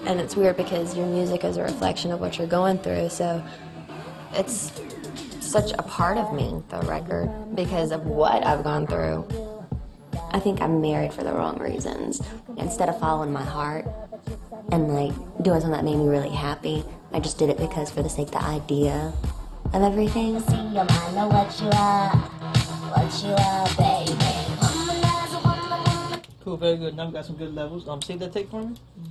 And it's weird because your music is a reflection of what you're going through, so it's such a part of me, the record, because of what I've gone through. I think I'm married for the wrong reasons. Instead of following my heart and like doing something that made me really happy, I just did it because for the sake of the idea of everything. Cool, very good. Now we got some good levels. Save that tape for me.